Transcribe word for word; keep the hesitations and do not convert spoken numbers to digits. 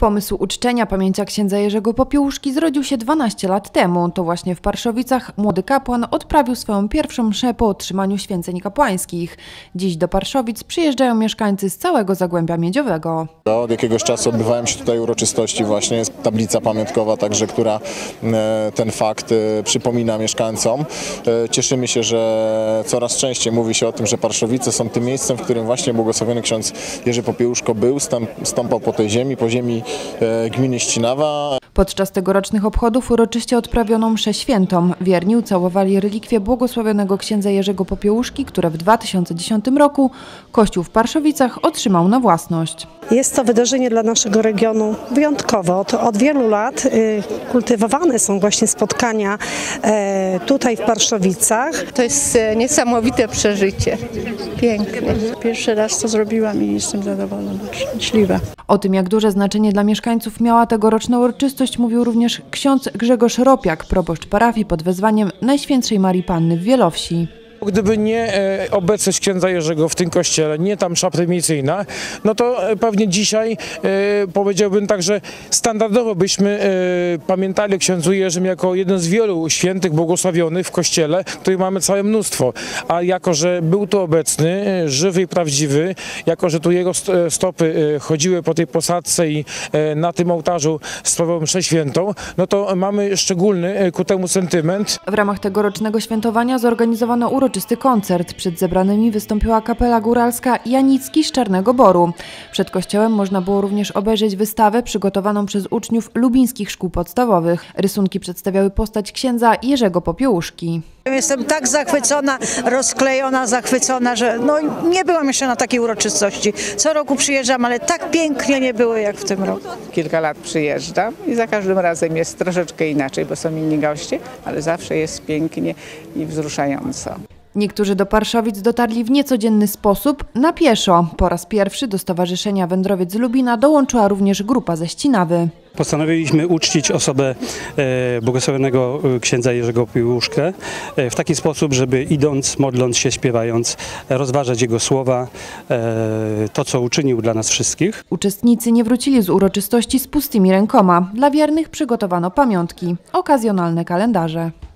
Pomysł uczczenia pamięci księdza Jerzego Popiełuszki zrodził się dwanaście lat temu. To właśnie w Parszowicach młody kapłan odprawił swoją pierwszą mszę po otrzymaniu święceń kapłańskich. Dziś do Parszowic przyjeżdżają mieszkańcy z całego Zagłębia Miedziowego. Od jakiegoś czasu odbywają się tutaj uroczystości, właśnie jest tablica pamiątkowa, także która ten fakt przypomina mieszkańcom. Cieszymy się, że coraz częściej mówi się o tym, że Parszowice są tym miejscem, w którym właśnie błogosławiony ksiądz Jerzy Popiełuszko był, stąpał po tej ziemi, po ziemi gminy Ścinawa. Podczas tegorocznych obchodów uroczyście odprawiono mszę świętą. Wierni ucałowali relikwie błogosławionego księdza Jerzego Popiełuszki, które w dwa tysiące dziesiątym roku Kościół w Parszowicach otrzymał na własność. Jest to wydarzenie dla naszego regionu wyjątkowe. Od, od wielu lat y, kultywowane są właśnie spotkania y, tutaj w Parszowicach. To jest niesamowite przeżycie. Piękne. Pierwszy raz to zrobiłam i jestem zadowolona, szczęśliwa. O tym, jak duże znaczenie dla mieszkańców miała tegoroczna uroczystość, mówił również ksiądz Grzegorz Ropiak, proboszcz parafii pod wezwaniem Najświętszej Marii Panny w Wielowsi. Gdyby nie e, obecność księdza Jerzego w tym kościele, nie tam msza prymicyjna, no to e, pewnie dzisiaj e, powiedziałbym tak, że standardowo byśmy e, pamiętali o księdzu Jerzym jako jeden z wielu świętych błogosławionych w kościele, których mamy całe mnóstwo. A jako, że był tu obecny, e, żywy i prawdziwy, jako, że tu jego stopy e, chodziły po tej posadzce i e, na tym ołtarzu sprawował mszę świętą, no to mamy szczególny e, ku temu sentyment. W ramach tegorocznego świętowania zorganizowano uroczystość Uroczysty koncert. Przed zebranymi wystąpiła kapela góralska Janicki z Czarnego Boru. Przed kościołem można było również obejrzeć wystawę przygotowaną przez uczniów lubińskich szkół podstawowych. Rysunki przedstawiały postać księdza Jerzego Popiełuszki. Jestem tak zachwycona, rozklejona, zachwycona, że no, nie byłam jeszcze na takiej uroczystości. Co roku przyjeżdżam, ale tak pięknie nie było jak w tym roku. Kilka lat przyjeżdżam i za każdym razem jest troszeczkę inaczej, bo są inni goście, ale zawsze jest pięknie i wzruszająco. Niektórzy do Parszowic dotarli w niecodzienny sposób, na pieszo. Po raz pierwszy do Stowarzyszenia Wędrowiec z Lubina dołączyła również grupa ze Ścinawy. Postanowiliśmy uczcić osobę e, błogosławionego księdza Jerzego Popiełuszkę e, w taki sposób, żeby idąc, modląc się, śpiewając, rozważać jego słowa, e, to co uczynił dla nas wszystkich. Uczestnicy nie wrócili z uroczystości z pustymi rękoma. Dla wiernych przygotowano pamiątki, okazjonalne kalendarze.